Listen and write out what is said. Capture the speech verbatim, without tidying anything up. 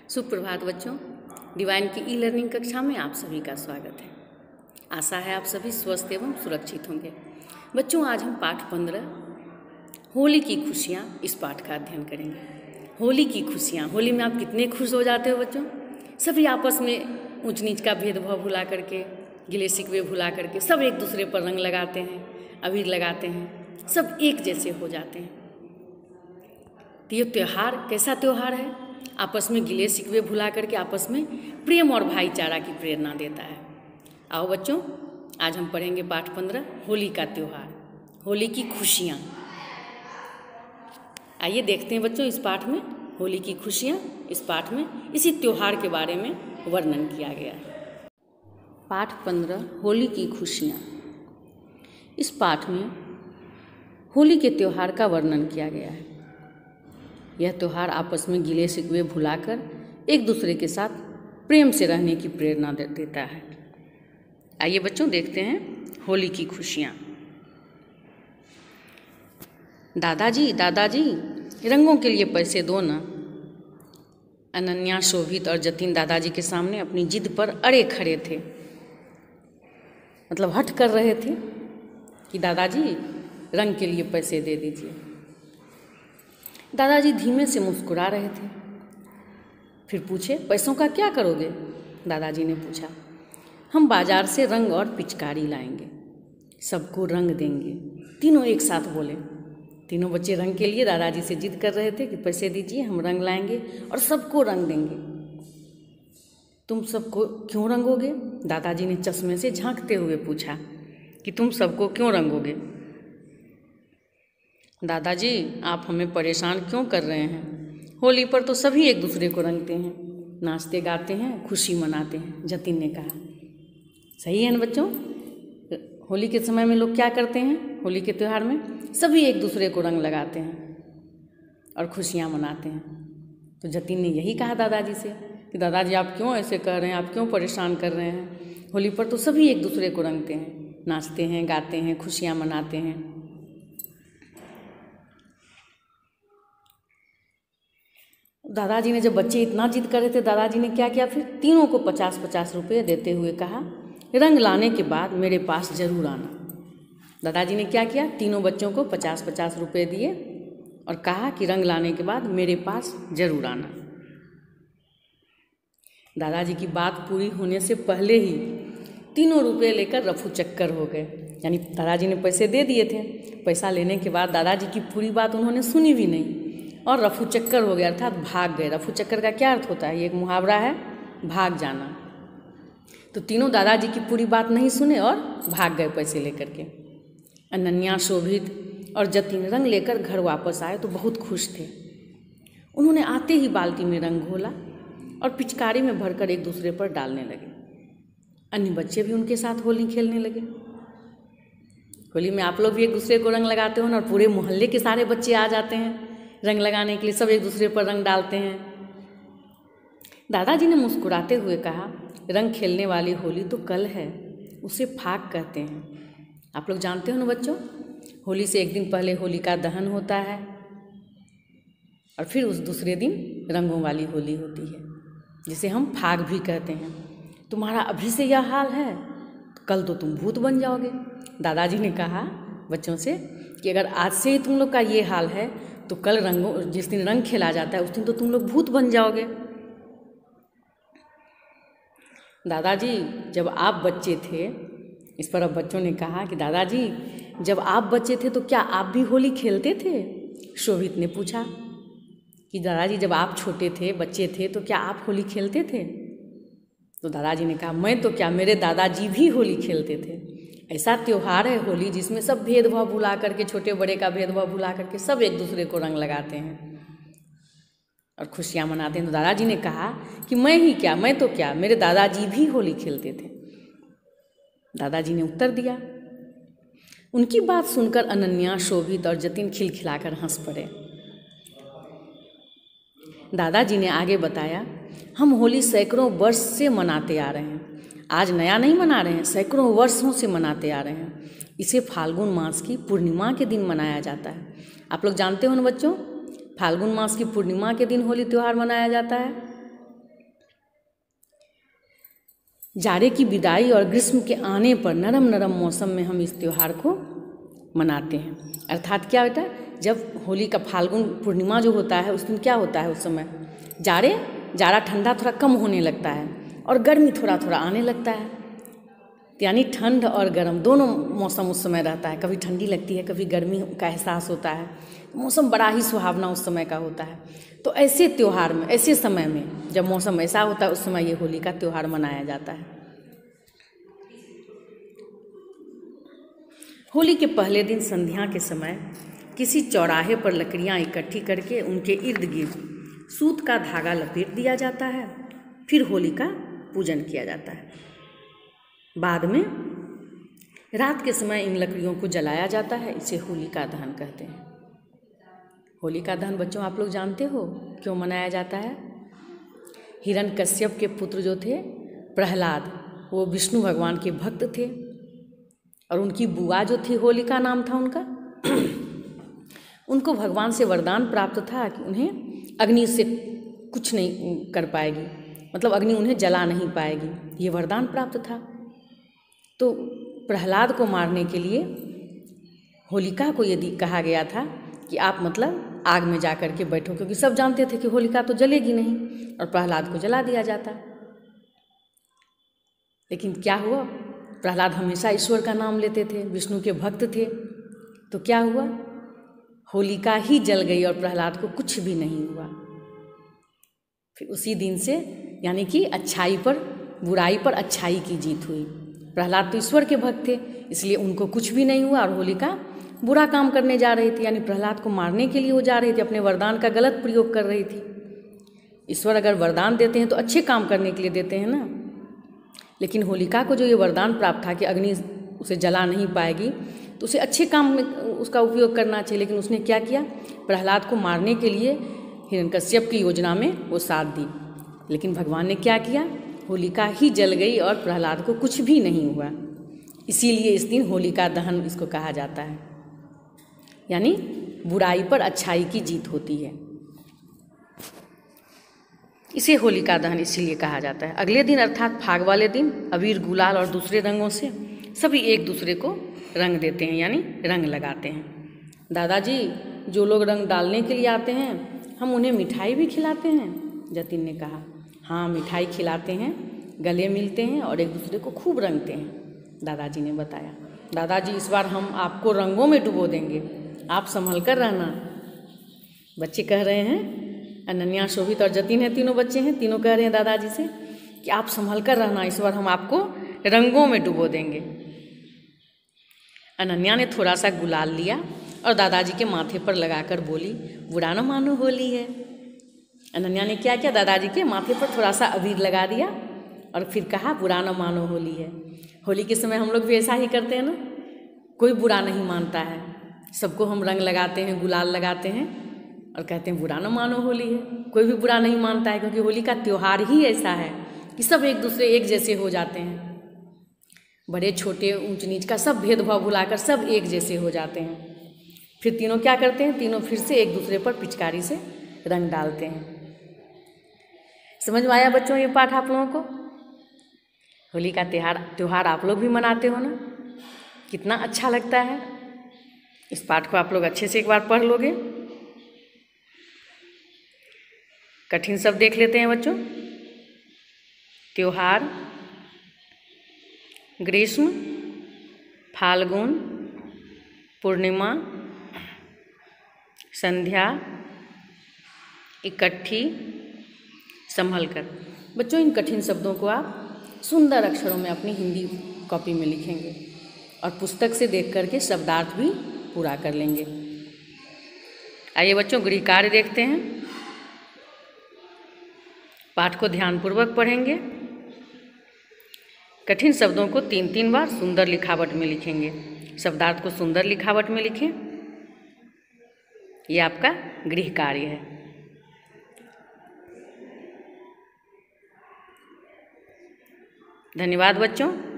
सुप्रभात बच्चों, डिवाइन की ई लर्निंग कक्षा में आप सभी का स्वागत है। आशा है आप सभी स्वस्थ एवं सुरक्षित होंगे। बच्चों, आज हम पाठ पंद्रह होली की खुशियाँ इस पाठ का अध्ययन करेंगे। होली की खुशियाँ, होली में आप कितने खुश हो जाते हो बच्चों। सभी आपस में ऊंच नीच का भेदभाव भुला करके, गिले शिकवे भुला करके सब एक दूसरे पर रंग लगाते हैं, अबीर लगाते हैं, सब एक जैसे हो जाते हैं। तो ये त्यौहार कैसा त्यौहार है? आपस में गिले शिकवे भुला करके आपस में प्रेम और भाईचारा की प्रेरणा देता है। आओ बच्चों, आज हम पढ़ेंगे पाठ पंद्रह होली का त्यौहार, होली की खुशियाँ। आइए देखते हैं बच्चों, इस पाठ में होली की खुशियाँ, इस पाठ में इसी त्यौहार के बारे में वर्णन किया गया है। पाठ पंद्रह होली की खुशियाँ। इस पाठ में होली के त्यौहार का वर्णन किया गया है। यह त्यौहार आपस में गिले शिकवे भुलाकर एक दूसरे के साथ प्रेम से रहने की प्रेरणा देता है। आइए बच्चों देखते हैं होली की खुशियाँ। दादाजी दादाजी रंगों के लिए पैसे दो ना। अनन्या, शोभित और जतिन दादाजी के सामने अपनी जिद पर अड़े खड़े थे, मतलब हट कर रहे थे कि दादाजी रंग के लिए पैसे दे दीजिए। दादाजी धीमे से मुस्कुरा रहे थे। फिर पूछे, पैसों का क्या करोगे? दादाजी ने पूछा, हम बाजार से रंग और पिचकारी लाएंगे, सबको रंग देंगे। तीनों एक साथ बोले। तीनों बच्चे रंग के लिए दादाजी से जिद कर रहे थे कि पैसे दीजिए, हम रंग लाएंगे और सबको रंग देंगे। तुम सबको क्यों रंगोगे? दादाजी ने चश्मे से झांकते हुए पूछा कि तुम सबको क्यों रंगोगे? दादाजी, आप हमें परेशान क्यों कर रहे हैं? होली पर तो सभी एक दूसरे को रंगते हैं, नाचते गाते हैं, खुशी मनाते हैं। जतिन ने कहा। सही है ना बच्चों? होली के समय में लोग क्या करते हैं? होली के त्यौहार में सभी एक दूसरे को रंग लगाते हैं और खुशियाँ मनाते हैं। तो जतिन ने यही कहा दादाजी से कि दादाजी आप क्यों ऐसे कह रहे हैं, आप क्यों परेशान कर रहे हैं? होली पर तो सभी एक दूसरे को रंगते हैं, नाचते हैं, गाते हैं, खुशियाँ मनाते हैं। दादाजी ने जब बच्चे इतना जिद कर रहे थे, दादाजी ने क्या किया? फिर तीनों को पचास पचास रुपये देते हुए कहा, रंग लाने के बाद मेरे पास जरूर आना। दादाजी ने क्या किया? तीनों बच्चों को पचास पचास रुपये दिए और कहा कि रंग लाने के बाद मेरे पास जरूर आना। दादाजी की बात पूरी होने से पहले ही तीनों रुपये लेकर रफू चक्कर हो गए। यानी दादाजी ने पैसे दे दिए थे, पैसा लेने के बाद दादाजी की पूरी बात उन्होंने सुनी भी नहीं और रफू चक्कर हो गया, अर्थात भाग गए। रफू चक्कर का क्या अर्थ होता है? ये एक मुहावरा है, भाग जाना। तो तीनों दादाजी की पूरी बात नहीं सुने और भाग गए पैसे लेकर के। अनन्या, शोभित और जतिन रंग लेकर घर वापस आए तो बहुत खुश थे। उन्होंने आते ही बाल्टी में रंग घोला और पिचकारी में भरकर एक दूसरे पर डालने लगे। अन्य बच्चे भी उनके साथ होली खेलने लगे। होली में आप लोग भी एक दूसरे को रंग लगाते हो ना, और पूरे मोहल्ले के सारे बच्चे आ जाते हैं रंग लगाने के लिए, सब एक दूसरे पर रंग डालते हैं। दादाजी ने मुस्कुराते हुए कहा, रंग खेलने वाली होली तो कल है, उसे फाग कहते हैं। आप लोग जानते हो ना बच्चों, होली से एक दिन पहले होलिका दहन होता है और फिर उस दूसरे दिन रंगों वाली होली होती है, जिसे हम फाग भी कहते हैं। तुम्हारा अभी से यह हाल है, कल तो तुम भूत बन जाओगे। दादाजी ने कहा बच्चों से कि अगर आज से ही तुम लोग का ये हाल है तो कल रंगों, जिस दिन रंग खेला जाता है उस दिन तो तुम लोग भूत बन जाओगे। दादाजी, जब आप बच्चे थे, इस पर अब बच्चों ने कहा कि दादाजी जब आप बच्चे थे तो क्या आप भी होली खेलते थे? शोभित ने पूछा कि दादाजी जब आप छोटे थे, बच्चे थे, तो क्या आप होली खेलते थे? तो दादाजी ने कहा, मैं तो क्या, मेरे दादाजी भी होली खेलते थे। ऐसा त्यौहार है होली जिसमें सब भेदभाव भुला करके, छोटे बड़े का भेदभाव भुला करके सब एक दूसरे को रंग लगाते हैं और खुशियाँ मनाते हैं। तो दादाजी ने कहा कि मैं ही क्या, मैं तो क्या, मेरे दादाजी भी होली खेलते थे। दादाजी ने उत्तर दिया। उनकी बात सुनकर अनन्या, शोभित और जतिन खिलखिलाकर हंस पड़े। दादाजी ने आगे बताया, हम होली सैकड़ों वर्ष से मनाते आ रहे हैं, आज नया नहीं मना रहे हैं, सैकड़ों वर्षों से मनाते आ रहे हैं। इसे फाल्गुन मास की पूर्णिमा के दिन मनाया जाता है। आप लोग जानते हो ना बच्चों, फाल्गुन मास की पूर्णिमा के दिन होली त्यौहार मनाया जाता है। जाड़े की विदाई और ग्रीष्म के आने पर नरम नरम मौसम में हम इस त्यौहार को मनाते हैं। अर्थात क्या होता है, जब होली का फाल्गुन पूर्णिमा जो होता है उस दिन क्या होता है, उस समय जाड़े जाड़ा ठंडा थोड़ा कम होने लगता है और गर्मी थोड़ा थोड़ा आने लगता है। यानी ठंड और गर्म दोनों मौसम उस समय रहता है। कभी ठंडी लगती है, कभी गर्मी का एहसास होता है। मौसम बड़ा ही सुहावना उस समय का होता है। तो ऐसे त्यौहार में, ऐसे समय में जब मौसम ऐसा होता है, उस समय ये होली का त्यौहार मनाया जाता है। होली के पहले दिन संध्या के समय किसी चौराहे पर लकड़ियाँ इकट्ठी करके उनके इर्द गिर्द सूत का धागा लपेट दिया जाता है। फिर होली का पूजन किया जाता है। बाद में रात के समय इन लकड़ियों को जलाया जाता है। इसे होलिका दहन कहते हैं। होलिका दहन बच्चों आप लोग जानते हो क्यों मनाया जाता है? हिरण्यकश्यप के पुत्र जो थे प्रहलाद, वो विष्णु भगवान के भक्त थे और उनकी बुआ जो थी होलिका नाम था उनका उनको भगवान से वरदान प्राप्त था कि उन्हें अग्नि से कुछ नहीं कर पाएगी, मतलब अग्नि उन्हें जला नहीं पाएगी, ये वरदान प्राप्त था। तो प्रहलाद को मारने के लिए होलिका को यदि कहा गया था कि आप मतलब आग में जा कर के बैठो, क्योंकि सब जानते थे कि होलिका तो जलेगी नहीं, और प्रहलाद को जला दिया जाता। लेकिन क्या हुआ, प्रहलाद हमेशा ईश्वर का नाम लेते थे, विष्णु के भक्त थे, तो क्या हुआ, होलिका ही जल गई और प्रहलाद को कुछ भी नहीं हुआ। फिर उसी दिन से यानी कि अच्छाई पर बुराई पर अच्छाई की जीत हुई। प्रहलाद तो ईश्वर के भक्त थे, इसलिए उनको कुछ भी नहीं हुआ और होलिका बुरा काम करने जा रही थी, यानी प्रहलाद को मारने के लिए वो जा रही थी, अपने वरदान का गलत प्रयोग कर रही थी। ईश्वर अगर वरदान देते हैं तो अच्छे काम करने के लिए देते हैं ना। लेकिन होलिका को जो ये वरदान प्राप्त था कि अग्नि उसे जला नहीं पाएगी, तो उसे अच्छे काम में उसका उपयोग करना चाहिए। लेकिन उसने क्या किया, प्रहलाद को मारने के लिए हिरण्यकश्यप की योजना में वो साथ दी। लेकिन भगवान ने क्या किया, होलिका ही जल गई और प्रहलाद को कुछ भी नहीं हुआ। इसीलिए इस दिन होलिका दहन इसको कहा जाता है, यानी बुराई पर अच्छाई की जीत होती है। इसे होलिका दहन इसीलिए कहा जाता है। अगले दिन अर्थात फाग वाले दिन अबीर गुलाल और दूसरे रंगों से सभी एक दूसरे को रंग देते हैं, यानी रंग लगाते हैं। दादाजी जो लोग रंग डालने के लिए आते हैं हम उन्हें मिठाई भी खिलाते हैं, जतिन ने कहा। हाँ, मिठाई खिलाते हैं, गले मिलते हैं और एक दूसरे को खूब रंगते हैं, दादाजी ने बताया। दादाजी इस बार हम आपको रंगों में डुबो देंगे, आप संभल कर रहना। बच्चे कह रहे हैं, अनन्या, शोभित और जतिन है, तीनों बच्चे हैं, तीनों कह रहे हैं दादाजी से कि आप संभल कर रहना, इस बार हम आपको रंगों में डुबो देंगे। अनन्या ने थोड़ा सा गुलाल लिया और दादाजी के माथे पर लगाकर बोली, बुरा न मानो होली है। अनन्या ने क्या किया, दादाजी के माथे पर थोड़ा सा अबीर लगा दिया और फिर कहा, बुरा न मानो होली है। होली के समय हम लोग भी ऐसा ही करते हैं ना, कोई बुरा नहीं मानता है, सबको हम रंग लगाते हैं, गुलाल लगाते हैं और कहते हैं बुरा न मानो होली है। कोई भी बुरा नहीं मानता है, क्योंकि होली का त्यौहार ही ऐसा है कि सब एक दूसरे एक जैसे हो जाते हैं। बड़े छोटे ऊंच नीच का सब भेदभाव भुलाकर सब एक जैसे हो जाते हैं। फिर तीनों क्या करते हैं, तीनों फिर से एक दूसरे पर पिचकारी से रंग डालते हैं। समझ में आया बच्चों ये पाठ आप लोगों को? होली का त्यौहार त्यौहार आप लोग भी मनाते हो ना, कितना अच्छा लगता है। इस पाठ को आप लोग अच्छे से एक बार पढ़ लोगे। कठिन शब्द देख लेते हैं बच्चों। त्योहार, ग्रीष्म, फाल्गुन, पूर्णिमा, संध्या, इकट्ठी, संभल कर। बच्चों इन कठिन शब्दों को आप सुंदर अक्षरों में अपनी हिंदी कॉपी में लिखेंगे और पुस्तक से देख करके शब्दार्थ भी पूरा कर लेंगे। आइए बच्चों गृह कार्य देखते हैं। पाठ को ध्यानपूर्वक पढ़ेंगे। कठिन शब्दों को तीन तीन बार सुंदर लिखावट में लिखेंगे। शब्दार्थ को सुंदर लिखावट में लिखें। ये आपका गृह कार्य है। धन्यवाद बच्चों।